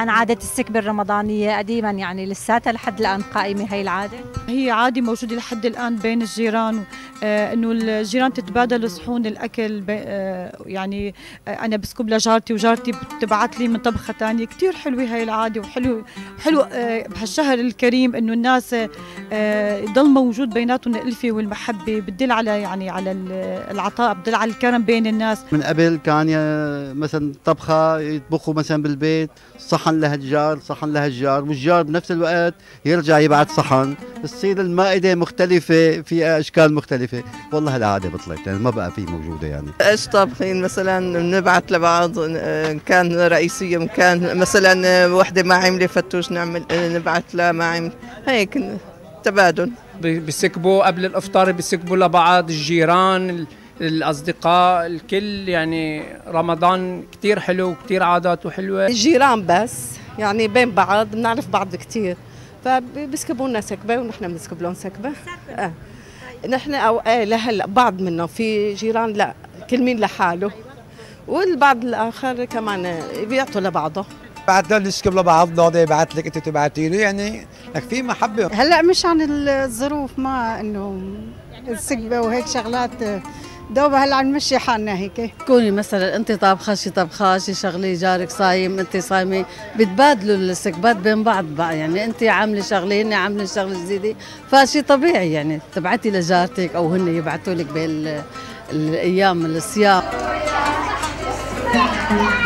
عن عادة السكبة الرمضانية قديما، يعني لساتها لحد الآن قائمة هي العادة؟ هي عادة موجودة لحد الآن بين الجيران، إنه الجيران تتبادلوا صحون الأكل. يعني أنا بسكب لجارتي وجارتي بتبعت لي من طبخة تانية. كتير حلوة هاي العادة، وحلو بهالشهر الكريم إنه الناس يضل موجود بيناتهم الألفة والمحبة. بتدل على يعني على العطاء، بتدل على الكرم بين الناس. من قبل كان مثلا طبخة يطبخوا مثلا بالبيت، صحن لهالجار صحن لهالجار، والجار بنفس الوقت يرجع يبعث صحن، تصير المائدة مختلفة فيها أشكال مختلفة. والله العادة بطلت، يعني ما بقى في موجودة. يعني ايش طابخين مثلا بنبعت لبعض، كان رئيسية كان مثلا وحدة ما عملت فتوش نعمل نبعت لها ما عمل، هيك تبادل. بيسكبوا قبل الافطار، بيسكبوا لبعض الجيران الأصدقاء الكل. يعني رمضان كتير حلو وكتير عاداته حلوة. الجيران بس يعني بين بعض بنعرف بعض كتير، فبيسكبوا لنا سكبة ونحن بنسكب لهم سكبة. نحن أو لهلا بعض منهم في جيران لا كل مين لحاله، والبعض الآخر كمان بيعطوا لبعضه. بعدنا نسكب لبعضنا، هذا يبعث لك انت تبعتي له، يعني لك في محبه. هلا مش عن الظروف، ما انه السكبه وهيك شغلات دوبها هلا عم نمشي حالنا هيك. تكوني مثلا انت طابخه شي طبخه شي شغله، جارك صايم انت صايمه، بتبادلوا السكبات بين بعض بقى. يعني انت عامله شغله هن عامله شغله جديده، فشي طبيعي يعني تبعتي لجارتك او هن يبعثوا لك بالايام الصيام.